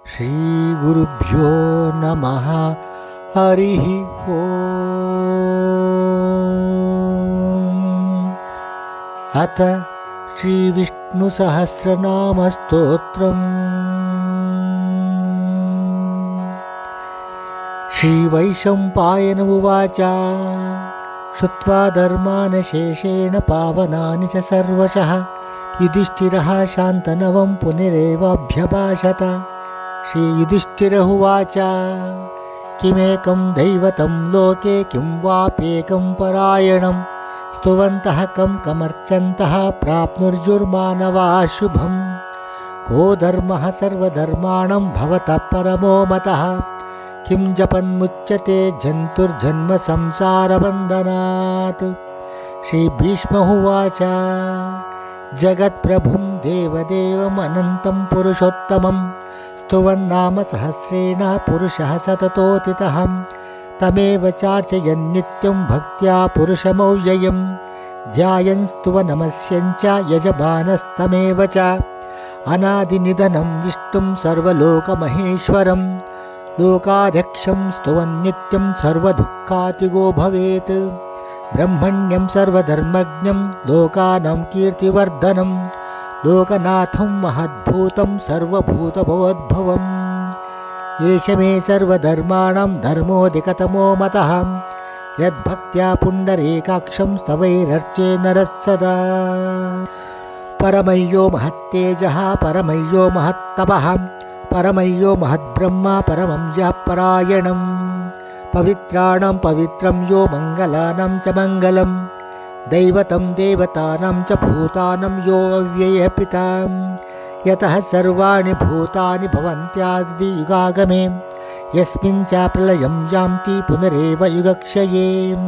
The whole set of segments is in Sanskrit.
श्रीगुरुभ्यो नमः। हरिः ओम्। अथ श्रीविष्णुसहस्रनामस्तोत्रम्। श्रीवैशम्पायन उवाच। श्रुत्वा धर्मान् शेषेण पावनानि च सर्वशः युधिष्ठिरः शान्तनवं पुनरेवाभ्यभाषत। श्रीयुधिष्ठिर उवाच। किमेकं दैवतं लोके किं वाप्येकं परायणं स्तुवन्तः कमर्चन्तः प्राप्नुर्जुर्मानवाः शुभम्। को धर्मः सर्वधर्माणां भवतः परमो मतः किं जपन्मुच्यते जन्तुर्जन्म संसारबन्धनात्। श्रीभीष्म उवाच। जगत्प्रभुं देवदेवमनन्तं पुरुषोत्तमं स्तुवन्नाम सहस्रेण पुरुषः सततोऽतितः तमेव चार्चयन् नित्यं भक्त्या पुरुषमव्ययं ध्यायन् स्तुवनमस्यञ्च यजमानस्तमेव च अनादिनिधनं विष्णुं सर्वलोकमहेश्वरं लोकाध्यक्षं स्तुवन् नित्यं सर्वदुःखातिगो भवेत्। ब्रह्मण्यं सर्वधर्मज्ञं लोकानां कीर्तिवर्धनं लोकनाथं महद्भूतं सर्वभूतभवोद्भवम्। एष मे सर्वधर्माणां धर्मोऽधिकतमो मतः यद्भक्त्या पुण्डरीकाक्षं स्तवैरर्चे नरः सदा। परमय्यो महत्तेजः परमय्यो महत्तपः परमय्यो महद्ब्रह्मा परमं यः परायणम्। पवित्राणां पवित्रं यो मङ्गलानां च मङ्गलं दैवतं देवतानां च भूतानां यो अव्ययः पिता। यतः सर्वाणि भूतानि भवन्त्यादियुगागमे यस्मिन् च प्रलयं यान्ति पुनरेव युगक्षये।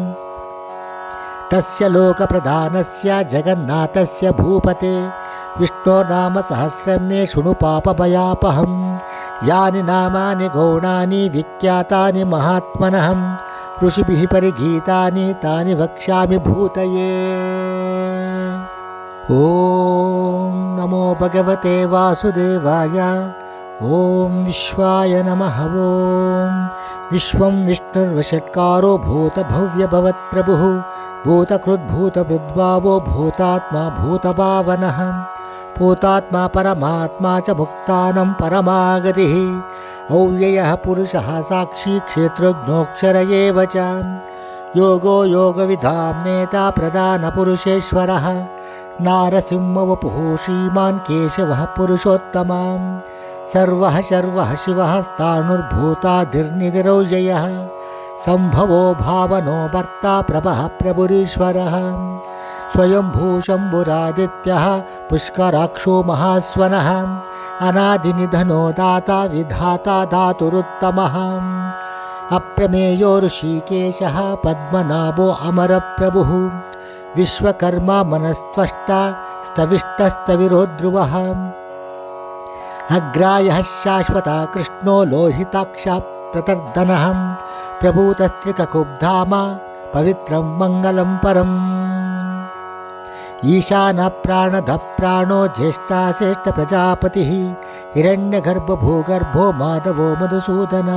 तस्य लोकप्रधानस्य जगन्नाथस्य भूपते विष्णोर्नाम सहस्रं मे शृणु पापभयापहम्। यानि नामानि गौणानि विख्यातानि महात्मनः ऋषिभिः परिगीतानि तानि वक्ष्यामि भूतये। ॐ नमो भगवते वासुदेवाय। ॐ विश्वाय नमः। ॐ विश्वं विष्णुर्वषट्कारो भूतभव्यभवत्प्रभुः भूतकृद्भूतभृद्भावो भूतात्मा भूतभावनः भूतात्मा परमात्मा च मुक्तानं परमागतिः अव्ययः पुरुषः साक्षी क्षेत्रज्ञोऽक्षर एव च योगो योगविधां नेता प्रधानपुरुषेश्वरः नारसिंहवपुः श्रीमान् केशवः पुरुषोत्तमः सर्वः शर्वः शिवः स्थाणुर्भूताधिर्निधिरव्ययः सम्भवो भावनो भर्ता प्रभः प्रभुरीश्वरः स्वयंभू शम्भुरादित्यः पुष्कराक्षो महास्वनः अनादिनिधनो दाता विधाता धातुरुत्तमः अप्रमेयो ऋषिकेशः पद्मनाभो अमरप्रभुः विश्वकर्मा मनस्त्वष्टा स्तविष्टस्तविरो ध्रुवः अग्रायः शाश्वता कृष्णो लोहिताक्षः प्रतर्दनः प्रभूतस्त्रिककुब्धामा पवित्रं मङ्गलं परम् ईशानः प्राणदः प्राणो ज्येष्ठा प्रजापतिः हिरण्यगर्भभूगर्भो माधवो मधुसूदना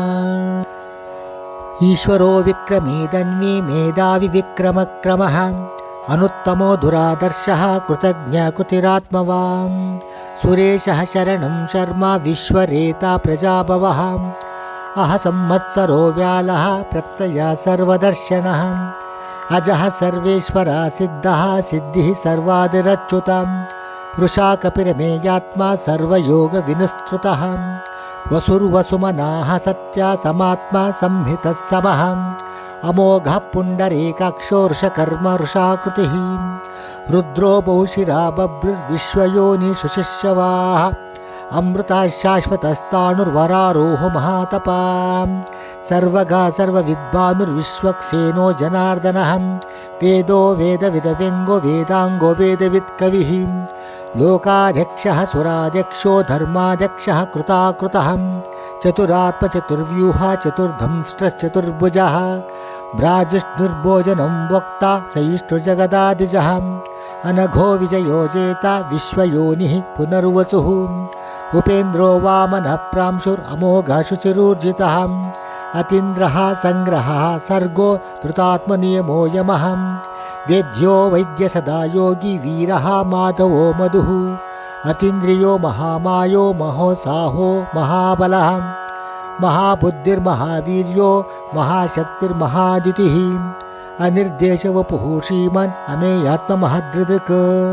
ईश्वरो विक्रमी धन्वी मेधावी विक्रमक्रमः अनुत्तमो दुरादर्शः कृतज्ञकृतिरात्मवान् सुरेशः शरणं शर्मा विश्वरेता प्रजाभवः अह संवत्सरो व्यालः प्रत्ययः सर्वदर्शनः अजः सर्वेश्वरः सिद्धः सिद्धिः सर्वादिरच्युतः वृषा कपिरमेयात्मा सर्वयोगविनुस्तृतः वसुर्वसुमनाः सत्या समात्मा संहितत्समः अमोघः पुण्डरीकाक्षो वृषकर्म वृषाकृतिः रुद्रो बहुशिरा बभ्रुर्विश्वयोनिषु शिष्यवाः अमृता शाश्वतस्ताणुर्वरारोह महातपा सर्वगा सर्वविद्वानुर्विश्वक्सेनो जनार्दनः वेदो वेदविदव्यङ्गो वेदाङ्गो वेदवित्कविः लोकाध्यक्षः सुराध्यक्षो धर्माध्यक्षः कृताकृतः चतुरात्मचतुर्व्यूहा चतुर्धंष्ट्रश्चतुर्भुजः भ्राजिष्णुर्भोजनं वक्ता सहिष्णुर्जगदादिजः अनघो विजयो जेता विश्वयोनिः पुनर्वसुः उपेन्द्रो वामनः प्रांशुरमोघः शुचिरूर्जितः अतीन्द्रः सङ्ग्रहः सर्गो धृतात्मनियमो यमः वेद्यो वैद्य सदा योगी वीरः माधवो मधुः अतीन्द्रियो महामायो महोत्साहो महाबलः महाबुद्धिर्महावीर्यो महाशक्तिर्महादितिः अनिर्देशवपुः श्रीमन् अमेयात्ममहदृदृक्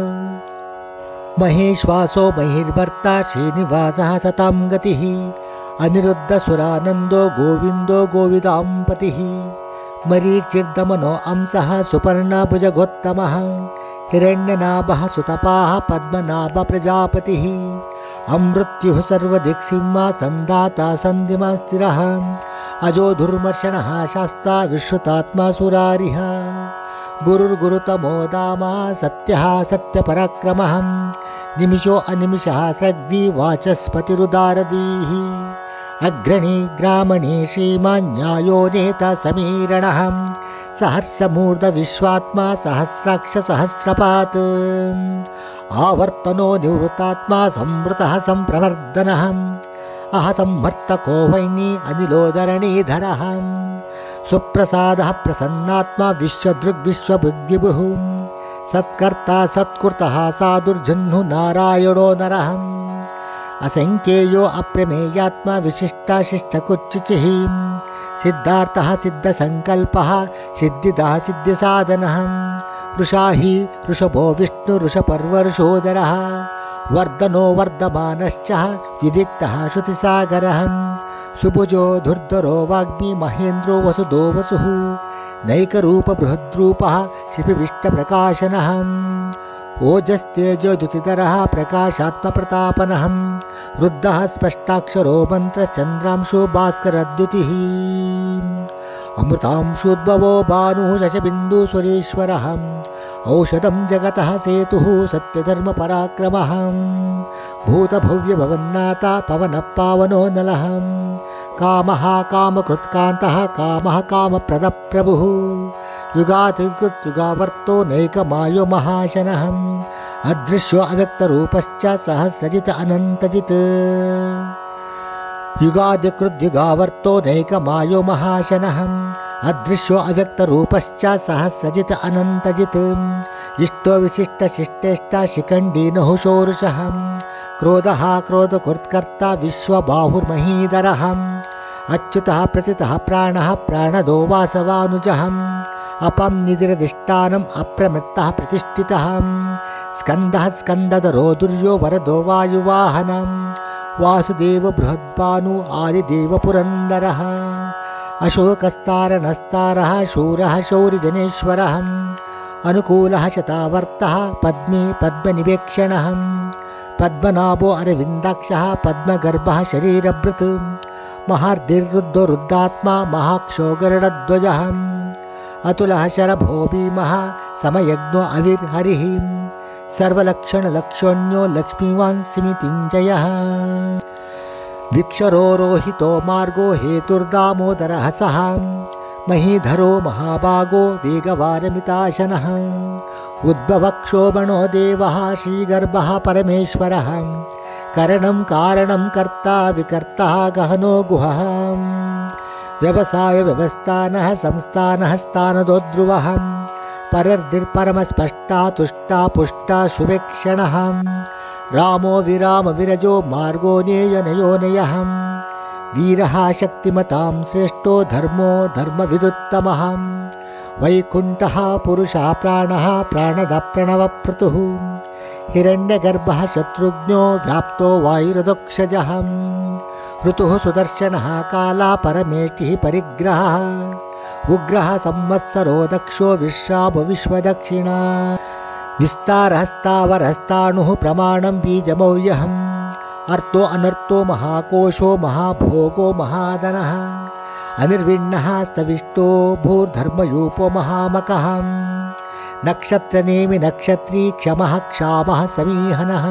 महेश्वासो महिर्भर्ता श्रीनिवासः सतां गतिः अनिरुद्धसुरानन्दो गोविन्दो गोविदाम्पतिः मरीचिर्दमनो अंसः सुपर्णभुजगोत्तमः हिरण्यनाभः सुतपाः पद्मनाभ प्रजापतिः अमृत्युः सर्वदिक्सिंहा सन्दाता सन्धिमा स्थिरः अजो दुर्मर्षणः शास्ता विश्रुतात्मा सुरारिः गुरुर्गुरुतमो दामा सत्यः सत्यपराक्रमः निमिषो अनिमिषः स्रग्वी वाचस्पतिरुदारदीः अग्रणी ग्रामणी श्रीमान् न्यायो नेता समीरणः सहस्रमूर्ध विश्वात्मा सहस्राक्ष सहस्रपात् आवर्तनो निवृत्तात्मा संवृतः संप्रवर्धनः अहसंहर्तको वैनी अनिलोदरणीधरः सुप्रसादः प्रसन्नात्मा विश्वदृग्विश्वबुद्धिभुः सत्कर्ता सत्कृतः साधुर्जह्नु नारायणो नरः असंख्येयो अप्रमेयात्मा विशिष्टा शिष्टकुच्चिचिः सिद्धार्थः सिद्धसंकल्पः सिद्धिदः सिद्धिसाधनः वृषाहि ऋषभो विष्णु ऋषपर्वर्षोदरः वर्धनो वर्धमानश्च विविक्तः श्रुतिसागरः सुभुजो धुर्धरो वाग्मी महेन्द्रो वसुदो वसुः नैकरूप बृहद्रूपः शिपिविष्टप्रकाशनः ओजस्तेजो द्युतिधरः प्रकाशात्मप्रतापनः रुद्धः स्पष्टाक्षरो मन्त्रश्चन्द्रांशो भास्करद्युतिः अमृतांशोद्भवो भानुः शशबिन्दुसुरेश्वरः औषधं जगतः सेतुः सत्यधर्मपराक्रमः भूतभव्यभवन्नाथा पवनः पावनो नलः कामः कामकृत्कान्तः कामः कामप्रदप्रभुः युगातियुगावर्तो नैकमायो महाशनः अदृश्यो अव्यक्तरूपश्च सहस्रजित् अनन्तजित् युगादिकृद्युगावर्तो नैकमायो महाशनः अदृश्यो अव्यक्तरूपश्च सहस्रजित् अनन्तजित् इष्टो विशिष्टशिष्टेष्ट शिखण्डीनः शोरुषः क्रोधः क्रोधकृत्कर्ता विश्वबाहुर्महीधरः अच्युतः प्रतितः प्राणः प्राणदो वासवानुजः अपं निधिरधिष्ठानम् अप्रमत्तः प्रतिष्ठितः स्कन्दः स्कन्दधरो दुर्यो वरदो वायुवाहनं वासुदेव बृहद्भानु आदिदेव पुरन्दरः अशोकस्तारणस्तारः शूरः शौरिजनेश्वरः अनुकूलः शतावर्तः पद्मे पद्मनिवेक्षणः पद्मनाभो अरविन्दाक्षः पद्मगर्भः शरीरभृत् महार्धिर्रुद्धो रुद्धात्मा महाक्षो गरुडध्वजः अतुलः शरभो भीमः समयज्ञो अविर्हरिः सर्वलक्षणलक्षण्यो लक्ष्मीवान् सिमितिञ्जयः विक्षरो रोहितो मार्गो हेतुर्दामोदरः सः महीधरो महाभागो वेगवानमिताशनः उद्भवक्षोभणो देवः श्रीगर्भः परमेश्वरः करणं कारणं कर्ता विकर्ता गहनो गुहः व्यवसाय व्यवस्थानः संस्थानः स्थानदो ध्रुवः परर्धिर्परमस्पष्टा तुष्टा पुष्टा शुभेक्षणः रामो विराम विरजो मार्गो नेयनयोनयः वीरः शक्तिमतां श्रेष्ठो धर्मो धर्मविदुत्तमः वैकुण्ठः पुरुषः प्राणः प्राणदः प्रणवप्रतुः हिरण्यगर्भः शत्रुघ्नो व्याप्तो वायुरदोक्षजः ऋतुः सुदर्शनः काला परमेष्टिः परिग्रहः उग्रः संवत्सरो दक्षो विश्रामो विश्वदक्षिणा विस्तारहस्तावरहस्ताणुः प्रमाणं बीजमव्यहम् अर्थो अनर्थो महाकोशो महाभोगो महाधनः अनिर्विण्णः स्तविष्टो भूर्धर्मयूपो महामकः नक्षत्रनेमि नक्षत्री क्षमः क्षामः समीहनः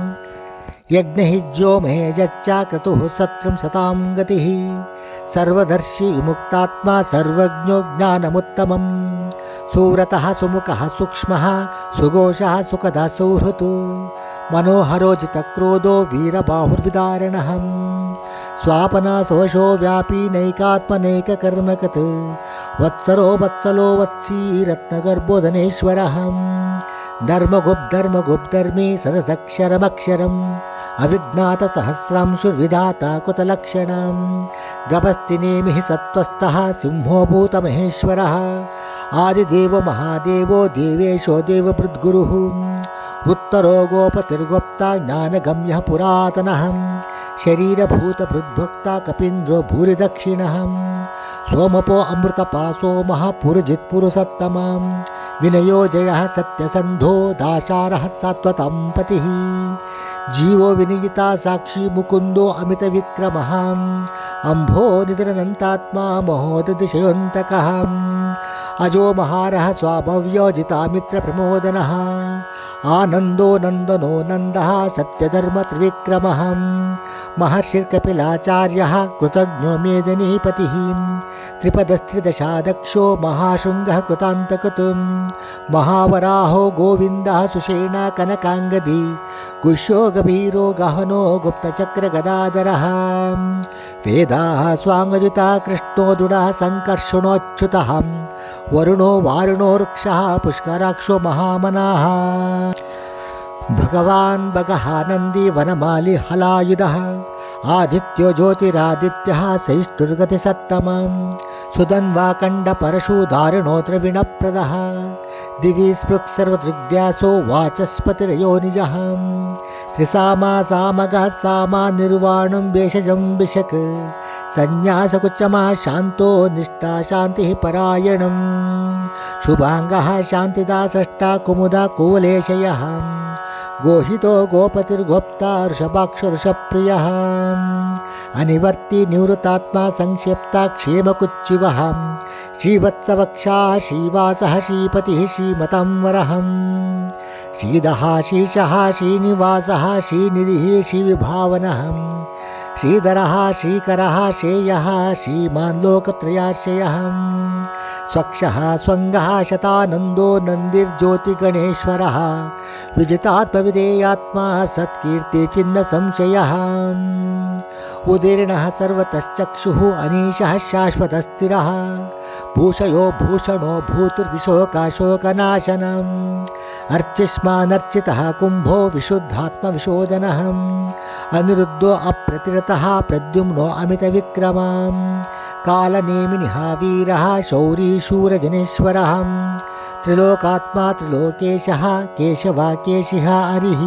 यज्ञहिज्यो महेजच्च क्रतुः शत्रुं सतां गतिः सर्वदर्शी विमुक्तात्मा सर्वज्ञो ज्ञानमुत्तमं सुव्रतः सुमुखः सूक्ष्मः सुघोषः सुखदः सुहृत् मनोहरो जितक्रोधो वीरबाहुर्विदारणः स्वापनासवशो व्यापी नैकात्मनैककर्मकत् वत्सरो वत्सलो वत्सी रत्नगर्भो धनेश्वरः धर्मगुप्धर्मे सदसक्षरमक्षरम् अविज्ञातसहस्रांशुर्विधाता कृतलक्षणं गपस्तिनेमिः सत्त्वस्थः सिंहो भूतमहेश्वरः आदिदेव महादेवो देवेशो देवभृद्गुरुः उत्तरो गोपतिर्गोप्ता ज्ञानगम्यः पुरातनः शरीरभूतभृद्भक्ता कपीन्द्रो भूरिदक्षिणः सोमपो अमृतपासो महापुरुजित्पुरुषोत्तमः विनयो जयः सत्यसन्धो दाशारः सात्वतं पतिः जीवो विनियिता साक्षी मुकुन्दो अमितविक्रमः अम्भो निधनन्तात्मा महोदधिशयोऽन्तकः अजो महारः स्वाभव्योजितामित्रप्रमोदनः आनन्दो नन्दनो नन्दः सत्यधर्मत्रिविक्रमः महर्षिर्कपिलाचार्यः कृतज्ञो मेदिनीपतिः त्रिपदस्त्रिदशादक्षो महाशृङ्गः कृतान्तकृतुं महावराहो गोविन्दः सुषेणा कनकाङ्गदी गुह्यो गभीरो गहनो गुप्तचक्रगदाधरः वेदाः स्वाङ्गयुता कृष्णो दृढः सङ्कर्षणोच्युतः वरुणो वारुणो वृक्षः पुष्कराक्षो महामनाः भगवान् भगः नन्दी वनमाली हलायुधः आदित्यो ज्योतिरादित्यः सहिष्णुर्गतिसत्तमं सुधन्वाकण्डपरशुधारिणोऽत्र विणप्रदः दिवि स्पृक् सर्वदृग्व्यासो वाचस्पतिरयो निजः त्रिसामा सामगः सामा निर्वाणं वेषजं विशक् संन्यासकुच्चमः शान्तो निष्ठा शान्तिः परायणं शुभाङ्गः शान्तिदा सष्टा कुमुदा कुवलेशयः गोहितो गोपतिर्गोप्ता ऋषभाक्षऋषप्रियः अनिवर्ति निवृतात्मा संक्षिप्ता क्षेमकुच्चिवः श्रीवत्सवक्षाः श्रीवासः श्रीपतिः श्रीमतं वरहं श्रीदः श्रीशः श्रीनिवासः श्रीनिधिः श्रीविभावनः श्रीधरः श्रीकरः श्रेयः श्रीमान् लोकत्रयाश्रयः स्वक्षः स्वङ्गः शतानन्दो नन्दिर्ज्योतिगणेश्वरः विजितात्मविधेयात्मा सत्कीर्ति चिन्ह संशयः उदीर्णः सर्वतश्चक्षुः अनीशः शाश्वतस्थिरः भूषयो भूषणो भूतिर्विशोकाशोकनाशनम् अर्चिष्मानर्चितः कुम्भो विशुद्धात्मविशोदनः अनिरुद्धो अप्रतिरतः प्रद्युम्नो अमितविक्रमः कालनेमिनिः वीरः शौरी शूरजनेश्वरः त्रिलोकात्मा त्रिलोकेशः केशवाकेशिः हरिः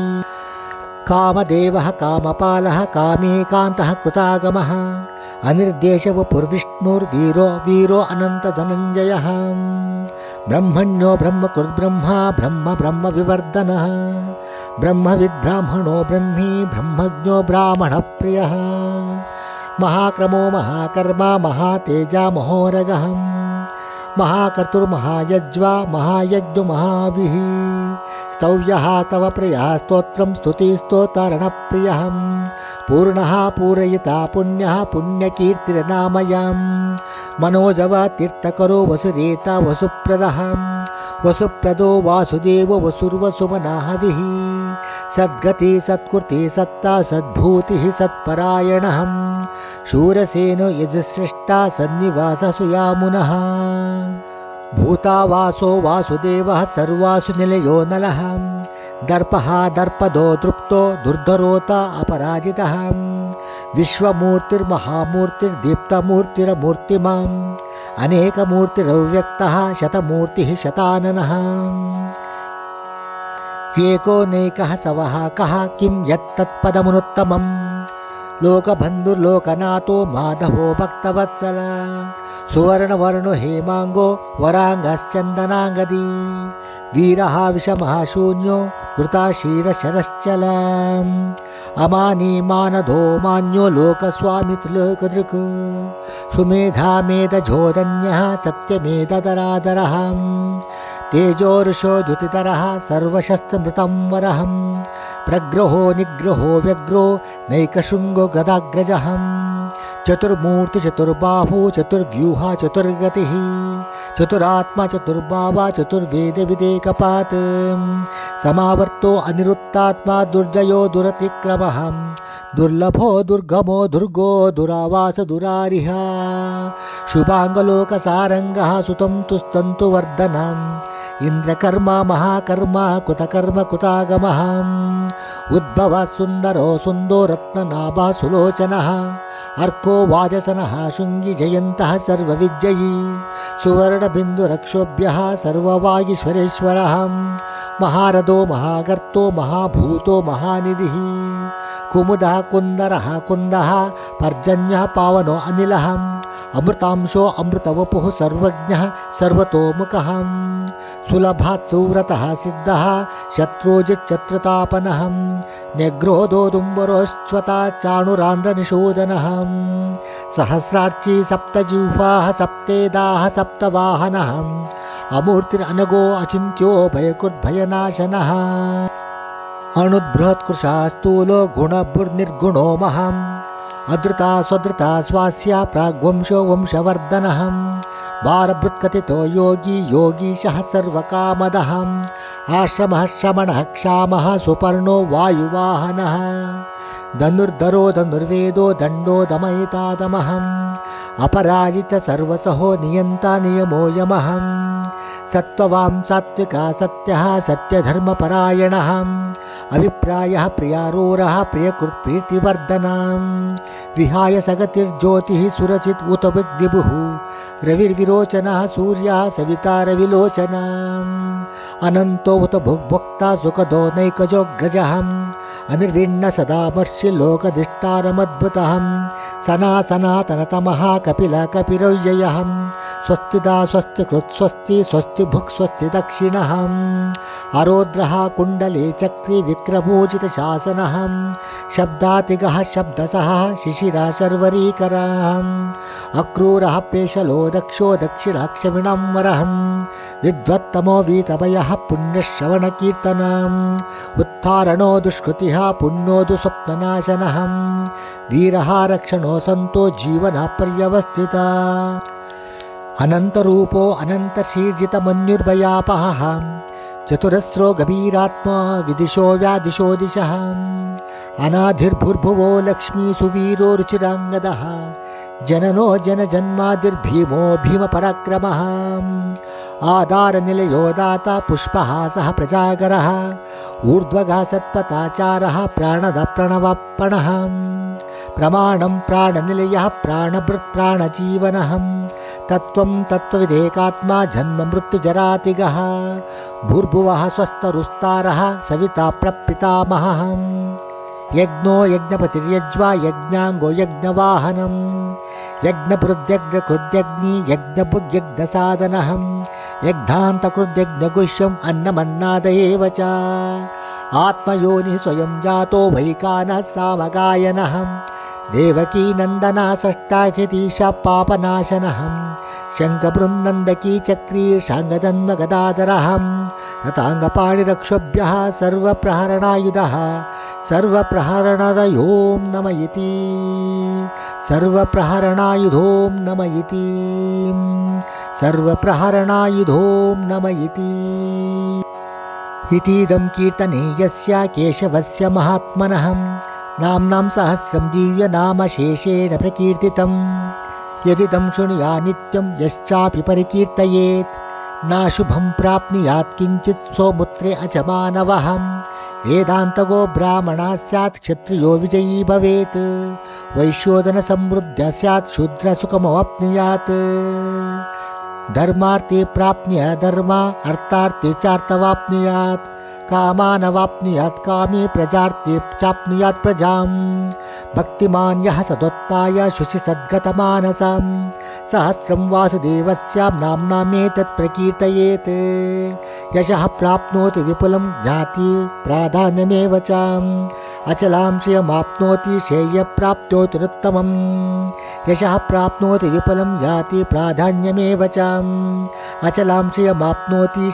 कामदेवः कामपालः कामेकान्तः कृतागमः अनिर्देशवपुर्विष्णुर्वीरो वीरो अनन्तधनञ्जयः ब्रह्मण्यो ब्रह्मकृद्ब्रह्मा ब्रह्म ब्रह्मविवर्धनः ब्रह्मविद्ब्राह्मणो ब्रह्मी ब्रह्मज्ञो ब्राह्मणप्रियः महाक्रमो महाकर्मा महातेजा महोरगः महाकर्तुर्महायज्वा महायज्ञो महाविः स्तव्यः तव प्रियः स्तोत्रं स्तुतिस्तोतारणप्रियः पूर्णः पूरयिता पुण्यः पुण्यकीर्तिर्नामयम् मनोजवा तीर्थकरो वसुरेता वसुप्रदः वसुप्रदो वासुदेवो वसुर्वसुमनाहविः सद्गति सत्कृति सत्ता सद्भूतिः सत्परायणः शूरसेनो यजश्रेष्ठा सन्निवासः सुयामुनः भूतावासो वासुदेवः सर्वासु निलयो नलः दर्पः दर्पदो दृप्तो दुर्धरोता अपराजितः विश्वमूर्तिर्महामूर्तिर्दीप्तमूर्तिरमूर्तिमान् अनेकमूर्तिरव्यक्तः शतमूर्तिः शताननः एकोनैकः सवः कः किं यत्तत्पदमुत्तमम् लोकबन्धुर्लोकनाथो माधवो भक्तवत्सल सुवर्णवर्णो हेमांगो वरांगश्चन्दनांगदी वीरः विषमः शून्यो कृताशीरशरश्चलाम् अमानी मानधो मान्यो लोकस्वामी त्रिलोकदृक् सुमेधा मेधझोदन्यः सत्यमेधदरादरः तेजोरुषो द्युतितरः सर्वशस्त्रमृतं वरः प्रग्रहो निग्रहो व्यग्रो नैकशृङ्गो गदाग्रजः चतुर्मूर्ति चतुर्बाहु चतुर्व्यूहा चतुर्गतिः चतुरात्मा चतुर्भावा चतुर्वेद विदेकपात समावर्तो अनिरुत्तात्मा दुर्जयो दुरतिक्रमः दुर्लभो दुर्गमो दुर्गो दुरावास दुरारिह शुभांगलोकसारंगः सुतं तुस्तन्तु वर्धनम् इंद्रकर्मा महाकर्मा कृतकर्म कृतागमः उद्भवः सुंदरो सुंदो रत्ननाभा सुलोचनः अर्को वाजसनः शृंगी जयन्तः सर्वविजयी सुवर्णबिन्दुरक्षोभ्यः सर्ववागीश्वरेश्वरः महारथो महागर्तो महाभूतो महानिधिः कुमुदः कुन्दरः कुन्दः पर्जन्यः पावनो अनिलः अमृतांशो अमृतवपुः सर्वज्ञः सर्वतोमुखः सुलभात् सुव्रतः सिद्धः शत्रुजिच्चत्रुतापनः निग्रोधोदुम्बरोश्च्वता चाणुरान्ध्रनिषोदनः सहस्रार्ची सप्तजिह्वाः सप्तेदाः सप्तवाहनः अमूर्तिरनगो अचिन्त्यो भयकृद्भयनाशनः अणुद्बृहत्कृशा स्थूलो गुणभुर्निर्गुणो महम् अधृता स्वधृता स्वास्या प्राग्वंशो वंशवर्धनः भारभृत्कथितो योगी योगीशः सर्वकामदः आश्रमः श्रमणः क्षामः सुपर्णो वायुवाहनः धनुर्धरो धनुर्वेदो दण्डो दमयितादमः अपराजित सर्वसहो नियन्ता नियमो यमः सत्त्ववां सात्विका सत्यः सत्यधर्मपरायणः अभिप्रायः प्रियारोरः प्रियकृत्प्रीतिवर्धनम् विहाय सगतिर्ज्योतिः सुरचित उत विभुः रविर्विरोचनः सूर्यः सविता रविलोचनम् अनन्तो उत भुग्भोक्ता सुखदो नैकजोऽग्रजः अनिर्विण्ण सदामर्षि लोकधिष्ठारमद्भुतः सनातनतमः कपिल कपिरव्ययः स्वस्तिदा स्वस्ति कृत् स्वस्ति स्वस्ति भुक् स्वस्ति दक्षिणः आरोद्रः कुण्डले चक्री विक्रमोचित शासनः शब्दातिगः शब्दसः शिशिरा शर्वरीकरः अक्रूरः पेशलो दक्षो दक्षिणाक्षमिणं वरः विद्वत्तमो वीतभयः पुण्यश्रवणकीर्तनम् उत्थारणो दुष्कृतिः पुण्यो दुःस्वप्ननाशनः वीरः रक्षणो सन्तो जीवनपर्यवस्थिता अनन्तरूपो अनन्तशीर्जितमन्युर्भयापहः चतुरस्रो गभीरात्मा विदिशो व्यादिशो दिशः अनाधिर्भुर्भुवो लक्ष्मी सुवीरो रुचिराङ्गदः जननो जनजन्मादिर्भीमो भीमपराक्रमः आधारनिलयो दाता पुष्पहासः प्रजागरः ऊर्ध्वगः सत्पथाचारः प्राणद प्रणवप्रणः प्रमाणं प्राणनिलयः प्राणभृत् प्राणजीवनः तत्त्वं तत्त्वविदेकात्मा जन्म मृत्युजरातिगः भूर्भुवः स्वस्तरुस्तारः सविता प्रपितामहः यज्ञो यज्ञपतिर्यज्वा यज्ञाङ्गो यज्ञवाहनम् यज्ञभृद्यज्ञकृद्यग्नि यज्ञभुग्यज्ञसाधनः यज्ञान्तकृद्यज्ञगुह्यम् अन्नमन्नाद एव च आत्मयोनिः स्वयं जातो वैकानः सामगायनः देवकी नन्दना षष्ठाख्यतीशा पापनाशनः शङ्खबृन्दकी चक्री शाङ्गदन्वगदाधरः रताङ्गपाणिरक्षोभ्यः सर्वप्रहरणायुधः सर्वप्रहरणदयो नम इति सर्वप्रहरणायुधो नम इति सर्वप्रहरणायुधो नम इति इतीदं कीर्तने यस्य केशवस्य महात्मनः नाम्नां सहस्रं दिव्यनामशेषेण प्रकीर्तितम् यदिदं शृणुया नित्यं यश्चापि परिकीर्तयेत् नाशुभं प्राप्नुयात् किञ्चित् स्वमुत्रे अचमानवः वेदान्तगो ब्राह्मणः स्यात् क्षत्रियो विजयी भवेत् वैश्योदनसमृद्धः स्यात् शूद्रसुखमवाप्नुयात् धर्मार्थे प्राप्नुयात् धर्म अर्थार्थे चार्थवाप्नुयात् कामानवाप्नुयात् कामे प्रजार्थे चाप्नुयात् प्रजाम् भक्तिमान् यः सदोत्थाय शुचि सद्गतमानसं सहस्रं वासुदेवस्यां नाम्नामेतत् प्रकीर्तयेत् यशः प्राप्नोति विपुलं ज्ञाति प्राधान्यमेव च अचलां श्रियमाप्नोति श्रेयप्राप्त्योत्तमम् यशः प्राप्नोति विपुलं याति प्राधान्यमेव च अचलां श्रियमाप्नोति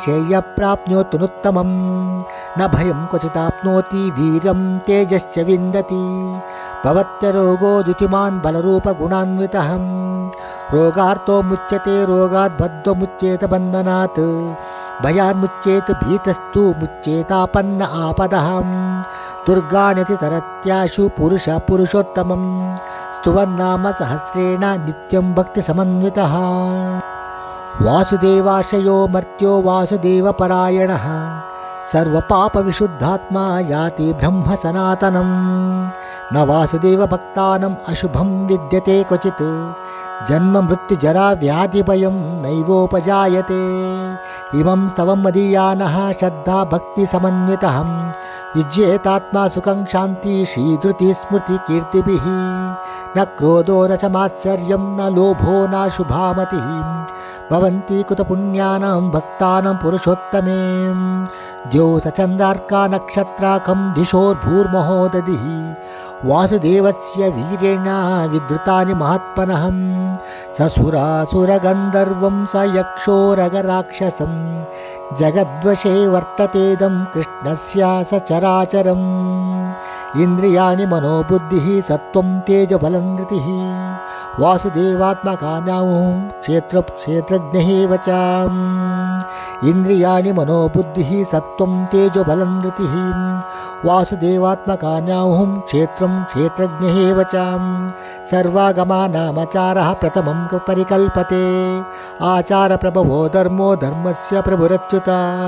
श्रेयप्राप्नोत्तमम् न भयं क्वचिदाप्नोति वीर्यं तेजश्च विन्दति ಭವತ್ಯರೋಗೋ ದ್ಯುತಿಮಾನ್ ಬಲರೂಪಗುಣಾನ್ವಿತಃ ರೋಗಾರ್ಥೋ ಮುಚ್ಯತೆ ರೋಗಾತ್ ಬದ್ಧೋ ಮುಚ್ಯೇತ ಬಂಧನಾತ್ ಭಯಾನ್ಮುಚ್ಯೇತ್ ಭೀತಸ್ತು ಮುಚ್ಯೇತಾಪನ್ನ ಆಪದಃ ದುರ್ಗಾಣ್ಯತಿ ತರತ್ಯಾಶು ಪುರುಷ ಪುರುಷೋತ್ತಮಂ ಸ್ತುವನ್ನಾಮ ಸಹಸ್ರೇಣ ನಿತ್ಯಂ ಭಕ್ತಿ ಸಮನ್ವಿತಃ ವಾಸುದೇವಾಶಯೋ ಮರ್ತ್ಯೋ ವಾಸುದೇವಪರಾಯಣಃ ಸರ್ವಪಾಪವಿಶುದ್ಧಾತ್ಮಾ ಯಾತಿ ಬ್ರಹ್ಮ ಸನಾತನಂ ನ ವಾಸುದೇವ ಭಕ್ತಾನಂ ಅಶುಭಂ ವಿದ್ಯತೆ ಕ್ವಚಿತ್ ಜನ್ಮ ಮೃತ್ಯು ಜರಾ ವ್ಯಾಧಿ ಭಯಂ ನೈವೋಪಜಾಯತೆ ಇಮಂ ಸ್ತವಂ ಮದೀಯಾನಃ ಶ್ರದ್ಧಾ ಭಕ್ತಿ ಸಮನ್ವಿತಃ ಯುಜ್ಯೇತಾತ್ಮಾ ಸುಖಂ ಶಾಂತಿ ಶ್ರೀಧೃತಿ ಸ್ಮೃತಿ ಕೀರ್ತಿಭಿಃ ನ ಕ್ರೋಧೋ ನ ಚ ಮಾತ್ಸರ್ಯಂ ನ ಲೋಭೋ ನ ಶುಭಾಮತಿಃ ಭವಂತಿ ಕುತ ಪುಣ್ಯಾನಾಂ ಭಕ್ತಾನಾಂ ಪುರುಷೋತ್ತಮೇ ದ್ಯೌಸ ಚಂದ್ರಾರ್ಕಾ ನಕ್ಷತ್ರಾಕಂ ದಿಶೋರ್ಭೂರ್ಮಹೋ ದದಿಃ ವಾಸುದೇವಸ್ಯ ವೀರ್ಯೇಣ ವಿದ್ರುತಾನಿ ಮಹಾತ್ಮನಃ ಸಸುರಾಸುರಗಂಧರ್ವಂ ಸ ಯಕ್ಷೋರಗರಾಕ್ಷಸಂ ಜಗದ್ವಶೇ ವರ್ತತೇದಂ ಕೃಷ್ಣಸ್ಯ ಸಚರಾಚರಂ ಇಂದ್ರಿಯಾಣಿ ಮನೋಬುದ್ಧಿಃ ಸತ್ವಂ ತೇಜಬಲಂ ಧೃತಿಃ ವಾಸುದೇವಾತ್ಮಕಾನಾಂ ಕ್ಷೇತ್ರಜ್ಞೇವ ಚ ಇಂದ್ರಿಯಾಣಿ ಮನೋಬುದ್ಧಿಃ ಸತ್ವಂ ತೇಜೋಬಲಂ ಧೃತಿಃ ವಾಸುದೇವಾತ್ಮಕಾನಾಂ ಕ್ಷೇತ್ರಜ್ಞೇವ ಚ ಸರ್ವಾಗಮಾನಾಮಚಾರಃ ಪ್ರಥಮಂ ಪರಿಕಲ್ಪತೆ ಆಚಾರಪ್ರಭವೋ ಧರ್ಮೋ ಧರ್ಮಸ್ಯ ಪ್ರಭುರಚ್ಯುತ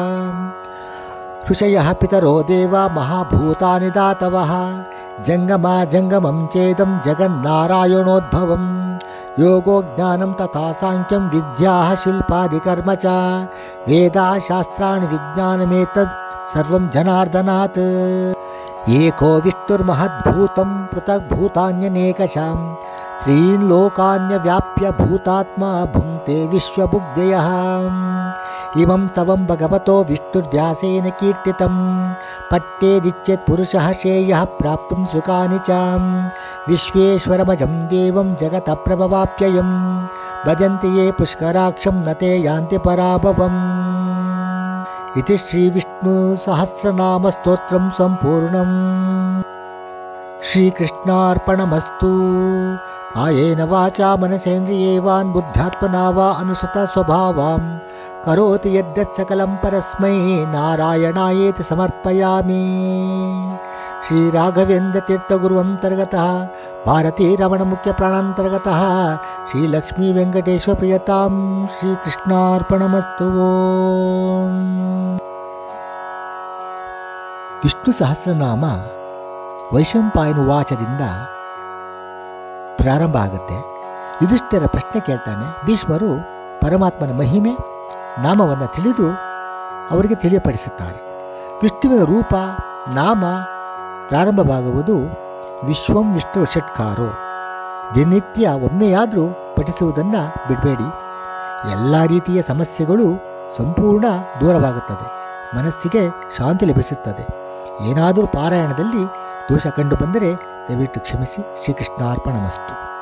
ಋಷಯಃ ಪಿತರೋ ದೇವ ಮಹಾಭೂತಾನಿ ಧಾತವಃ ಜಂಗಮಂ ಚೇದಂ ಜಗನ್ನಾರಾಯಣೋದ್ಭವಂ ಯೋಗೋ ಜ್ಞಾನಂ ತಥಾ ಸಾಂಖ್ಯಂ ವಿದ್ಯಾ ಶಿಲ್ಪಾದಿಕರ್ಮ ಚ ವೇದಾ ಶಾಸ್ತ್ರಾಣಿ ವಿಜ್ಞಾನಮೇತತ್ ಸರ್ವಂ ಜನಾರ್ದನಾತ್ ಏಕೋ ವಿಷ್ಣುರ್ಮಹದ್ಭೂತಂ ಪೃಥಕ್ ಭೂತಾನ್ಯನೇಕಶಃ ತ್ರೀನ್ ಲೋಕಾನ್ಯವ್ಯಾಪ್ಯ ಭೂತಾತ್ಮ ಭುಂಕ್ತೆ ವಿಶ್ವಭುಗ್ವ್ಯಯಃ ಇಮಂ ಸ್ತವಂ ಭಗವತೋ ವಿಷ್ಣುರ್ವ್ಯಾಸೇನ ಕೀರ್ತಿತಂ ಪಠ್ಯೇದಿಚ್ಯೇತ್ ಪುರುಷಃ ಶ್ರೇಯಃ ಪ್ರಾಪ್ತುಂ ಸುಖಾನಿ ಚ ವಿಶ್ವೇಶ್ವರಮಜಂ ದೇವಂ ಜಗತಃ ಪ್ರಭವಾಪ್ಯಯಂ ಭಜಂತಿ ಯೇ ಪುಷ್ಕರಾಕ್ಷಂ ನ ತೇ ಯಾಂತಿ ಪರಾಭವಂ ಇತಿ ಶ್ರೀ ವಿಷ್ಣು ಸಹಸ್ರನಾಮ ಸ್ತೋತ್ರಂ ಸಂಪೂರ್ಣಂ ಶ್ರೀಕೃಷ್ಣಾರ್ಪಣಮಸ್ತು ಕಾಯೇನ ವಾಚಾ ಮನಸೇಂದ್ರಿಯೇವಾನ್ ಬುದ್ಧಾತ್ಮನಾ ವಾ ಅನುಸೃತ ಸ್ವಭಾವಾಂ ಕರೋತಿ ಯದ್ಯತ್ ಸಕಲಂ ಪರಸ್ಮೈ ನಾರಾಯಣಾಯೇತಿ ಸಮರ್ಪಯಾಮಿ ಶ್ರೀ ರಾಘವೇಂದ್ರ ತೀರ್ಥಗುರುವಂತರ್ಗತಃ ಭಾರತೀ ರಮಣ ಮುಖ್ಯ ಪ್ರಾಣಾಂತರ್ಗತಃ ಶ್ರೀ ಲಕ್ಷ್ಮೀ ವೆಂಕಟೇಶ್ವರ ಪ್ರಿಯತಾಂ ಶ್ರೀಕೃಷ್ಣಾರ್ಪಣಮಸ್ತು ಓಂ. ವಿಷ್ಣು ಸಹಸ್ರನಾಮ ವೈಶಂಪಾಯನ ವಾಚದಿಂದ ಪ್ರಾರಂಭ ಆಗುತ್ತೆ. ಯುಧಿಷ್ಠಿರ ಪ್ರಶ್ನೆ ಕೇಳ್ತಾನೆ. ಭೀಷ್ಮರು ಪರಮಾತ್ಮನ ಮಹಿಮೆ ನಾಮವನ್ನು ತಿಳಿದು ಅವರಿಗೆ ತಿಳಿಯಪಡಿಸುತ್ತಾರೆ. ವಿಷ್ಣುವಿನ ರೂಪ ನಾಮ ಪ್ರಾರಂಭವಾಗುವುದು ವಿಶ್ವಂ ವಿಷ್ಣು ಷಟ್ಕಾರೋ. ದಿನನಿತ್ಯ ಒಮ್ಮೆಯಾದರೂ ಪಠಿಸುವುದನ್ನು ಬಿಡಬೇಡಿ. ಎಲ್ಲ ರೀತಿಯ ಸಮಸ್ಯೆಗಳು ಸಂಪೂರ್ಣ ದೂರವಾಗುತ್ತದೆ, ಮನಸ್ಸಿಗೆ ಶಾಂತಿ ಲಭಿಸುತ್ತದೆ. ಏನಾದರೂ ಪಾರಾಯಣದಲ್ಲಿ ದೋಷ ಕಂಡು ಬಂದರೆ ದಯವಿಟ್ಟು ಕ್ಷಮಿಸಿ. ಶ್ರೀಕೃಷ್ಣಾರ್ಪಣಮಸ್ತು.